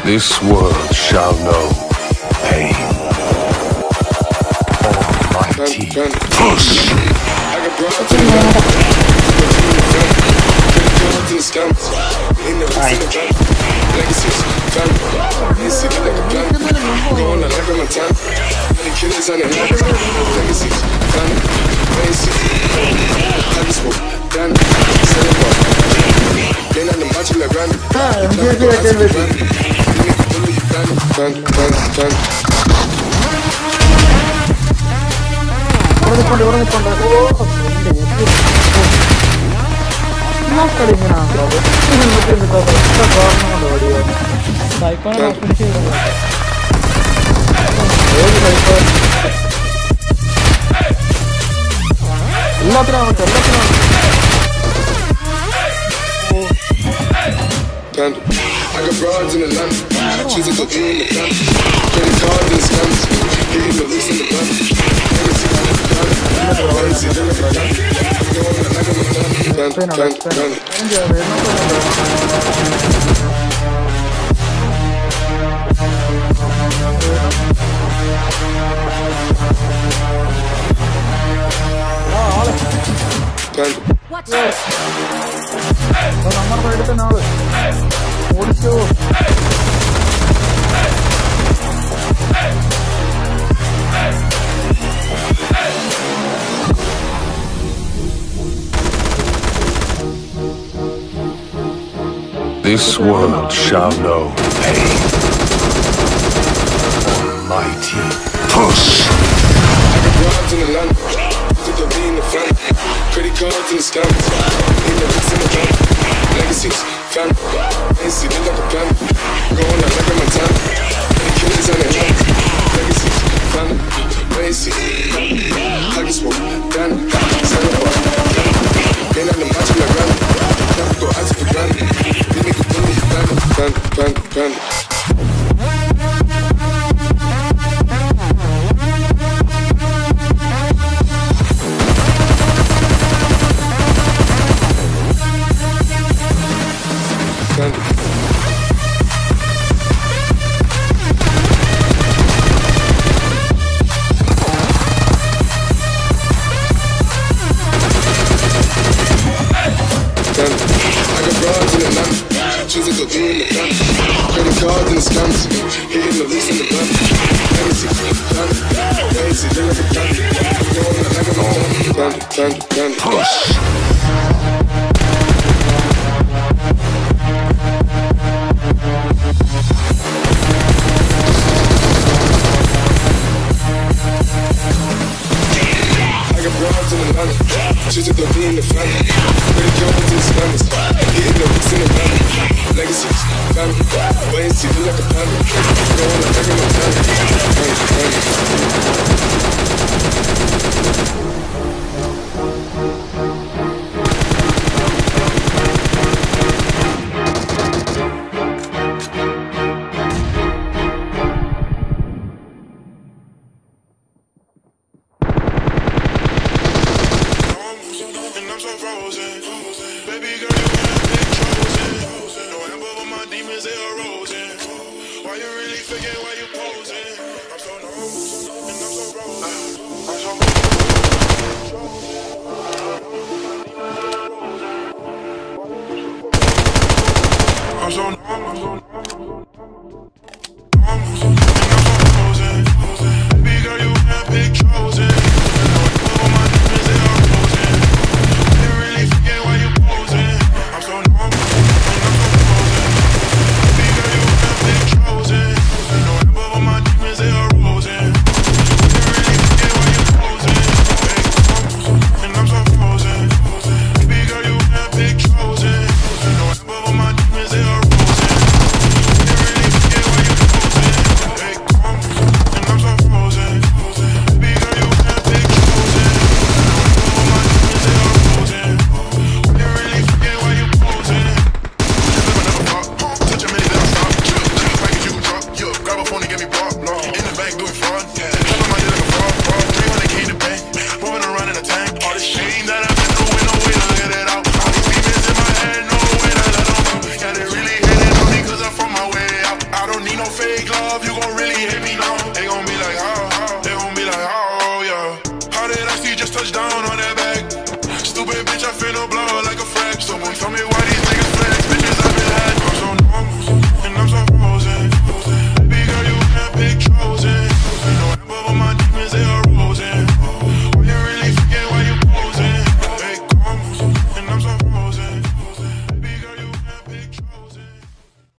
This world shall know pain. Almighty push. I got broads in the land, choosing to do in the plan. Credit cards and scams, hitting the loose in the plan. Watch out! This world shall know pain. Almighty push. I got broads in the land, to the V in the fan. Credit cards and scams, in the roots in the van. Legacies, fam, ain't see it like a plan. Going out like a Montana, the killers on the hands. Legacies, fam, ain't see it. I just walk down, stand up, ain't on the match with a gun. Can't go out to the gun, they make a bully, ban. Choosing to do in the plan. Credit cards and scams, hitting the loose in the plan. Legacy, plan, lazy, they like a plan. Going out like a plan. Push. Choosing to be in the family. Credit cards and scams, hitting the roots in the van. Legacies, family, wait and see, feel like a panda. Going like a Chosen, my demons, they are roses. don't really hit me, no.